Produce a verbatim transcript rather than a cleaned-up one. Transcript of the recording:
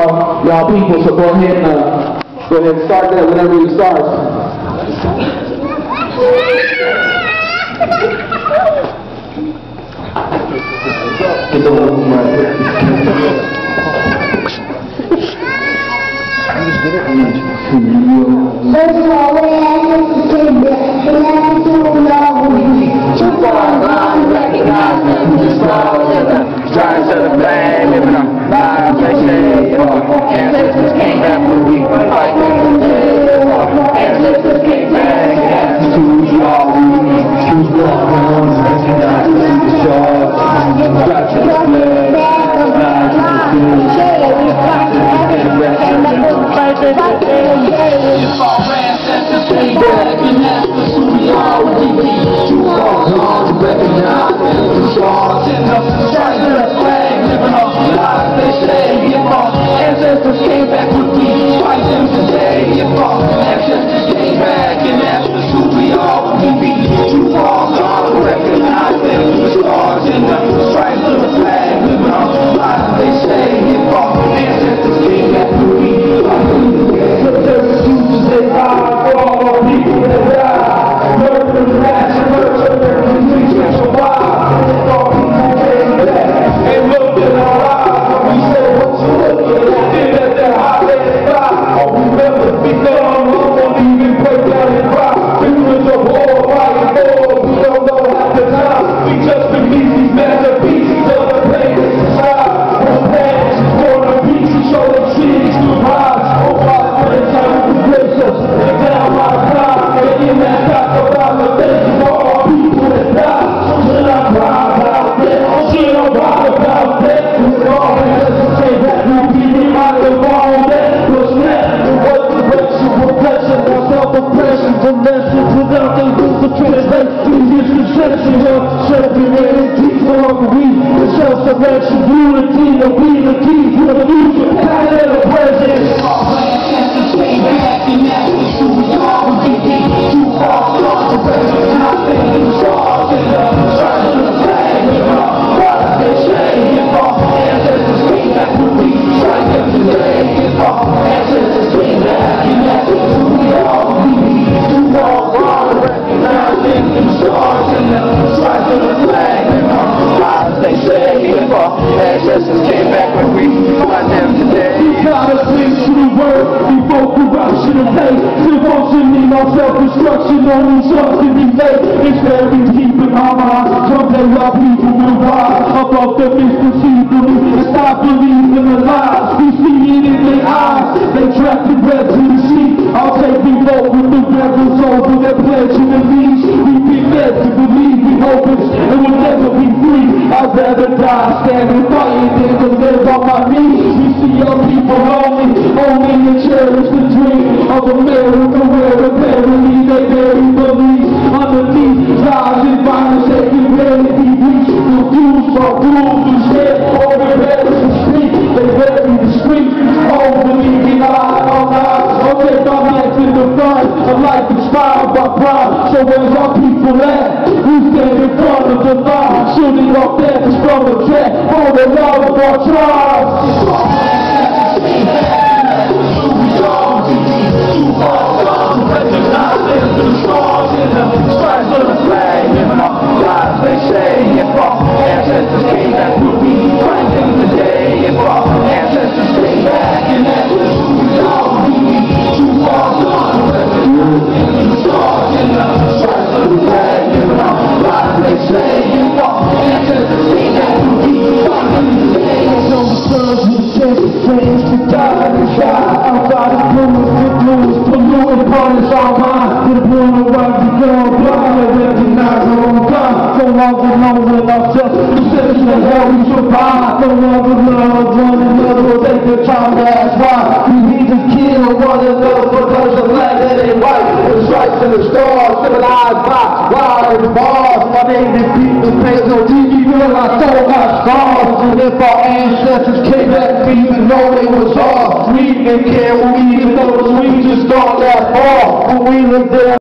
y'all, y'all people, so go ahead and uh, go ahead and start that whenever you start. Get the little room right here. First of all, we ask you to take that. We ask you to love me. Too far gone, recognize them, just all living. Trying to the flag, living our lives, they say, you know, ancestors came back for we fight them today, you know, ancestors came back, and choose all we need, choose what we want, recognize them, the shores, try to the flag, recognize the food, if our ancestors came back, and that's the who we are, we need, you all gone, recognize them, the shores, and the trying to the flag, living our lives, they say, if our ancestors came back, would we fight them today? If our ancestors came back and asked us who we are, would we be too far gone? Recognize them, the stars in the stripes of the flag, living our lives, they say, if our ancestors came back, would we fight them today? The third future, they die for all our people that die. Murder, mass, murder, murder, please catch a while. All people came back and looked in our eyes. We said, what you looking at? Did at that holiday spot. All we never be done, we won't even break down and cry. We was a war, fighting war, we don't know half the time. We just released these masterpieces of the pain inside. One pants, corner pieces, show them cities through rise. Oh, God, for the time to grace us, and down my time. And in that talk about the things for all people that die. Should I cry about that? Should I cry about that? With all ancestors came back, we be reminded of all that was left. What direction, reflection, or self-oppression, from lessons without the rules to translate these misconceptions of self-humanity for the weak, the self-selection, unity, the we, the key to the future, past and the present. All ancestors came back and asked us who we are, we be too far gone to recognize them, the stars in the stripes of the flag, living our lives, they say, if our ancestors came back, would we strike them today? If our ancestors came back and asked us who we are, we be too far gone to recognize them, the stars in the stripes of the flag, living our lives, they say, if our ancestors came back, would we find them today? We gotta think to the word before corruption and hate. Devotion in our self-destruction, only something we make. It's very deep in our minds. Someday our people will rise above the misperceived belief and stop believing the lies. We see it in their eyes. They track the bread to the sea. I'll take the vote with the rebels over their pledge in the knees. We've been led to believe we hopeless and will never be free. I'd rather die standing fighting than to live on my knees. We see our people lonely, only to cherish the dream of America where apparently they barely believe. Underneath lies and violence they can barely be reached. The rules are rules and shit over Paris and street. They bury the street, overleaving eye on eye. I'll take our life in the front, a life inspired by pride. So where's our people at? We stand in front of the line, shooting off deaths from the jet for the love of our tribes. Recognize them through the stars in the stripes of the flag, living our lives, they say. If our ancestors came back, would we fight them today? If our ancestors came back and asked us who we are, would we be too far gone? Recognize them through the stars in the stripes of the flag, living our lives, they say. If our ancestors came back, would we fight them today? So the sons who take the flames to die, they die outside the blues, the blues, polluting parties all mine. To the point of right to go blind, they recognize our own time. No longer knowing ourselves, the citizens of hell we survive. No longer love one another, they can try to ask why. We need to kill one another because the flag that ain't right. The stripes and the stars, civilized by wires and bars. My native people pay no T V bill, I stole my scars. And if our ancestors came back, we even know they was hard. We didn't care what we even know, we just thought that far. When we lived there.